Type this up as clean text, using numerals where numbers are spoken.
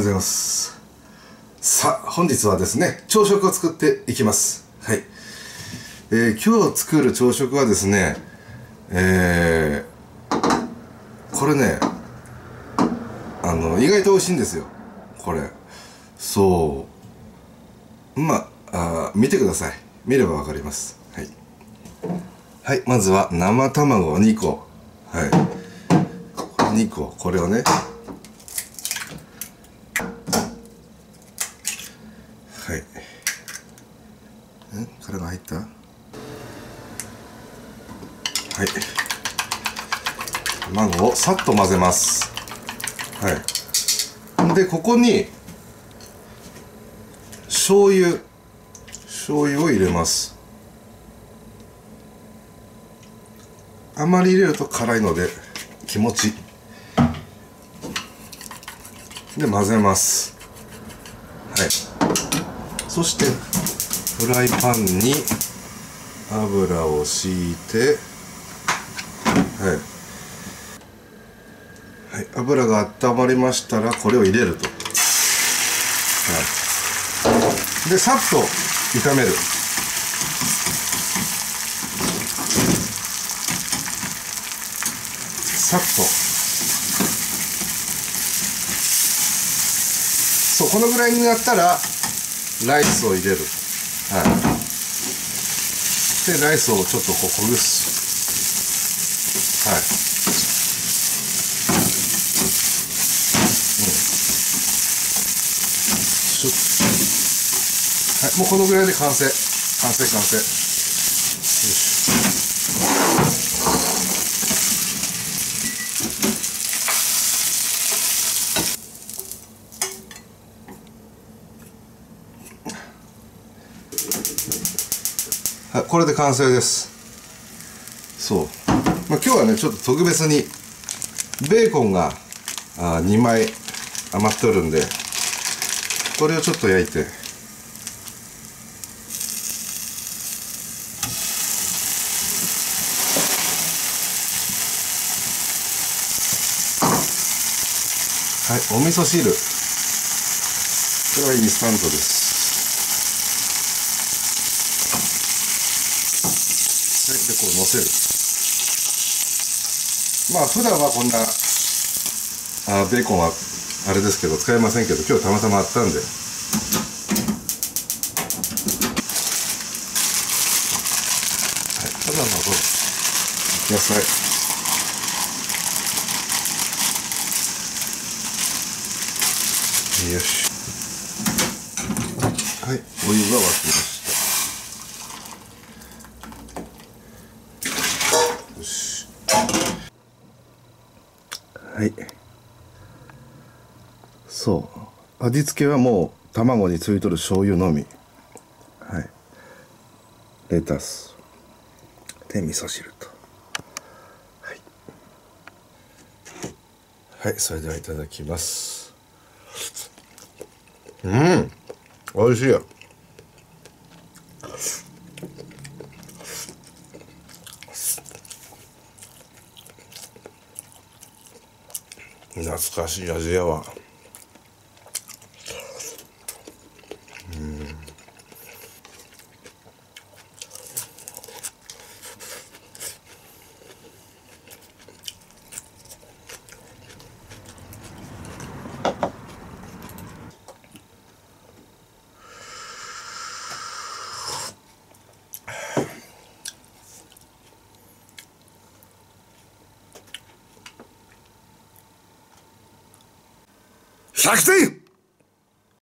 ざいます。さあ、本日はですね、朝食を作っていきます。はい。今日作る朝食はですね、これね、意外と美味しいんですよ。これ。そう。見てください。見ればわかります。はい。はい、まずは生卵2個。はい。2個、これをね。はい。殻が入った？はい。卵をさっと混ぜます。はい。で、ここに醤油を入れます。あまり入れると辛いので気持ちで混ぜます。はい。そしてフライパンに油を敷いて、はい、油が温まりましたらこれを入れると、はい、でさっと炒める。さっと、そう、このぐらいになったらライスを入れる。はい。で、ライスをちょっとこうほぐす。はい。はい、もうこのぐらいで完成。完成。よし。はい、これで完成です。そう。今日はね、ちょっと特別にベーコンが2枚余っておるんで、これをちょっと焼いて、はい、お味噌汁。これはインスタントです。で、こう乗せる。普段はこんなベーコンはあれですけど使えませんけど、今日たまたまあったんで、はい、ただこれ野菜、よし。はい、お湯が沸きました。よし。はい。そう。味付けはもう卵についとる醤油のみ。はい。レタス。で、味噌汁と。はい。はい、それではいただきます。美味しいよ。懐かしい味やわ。100点。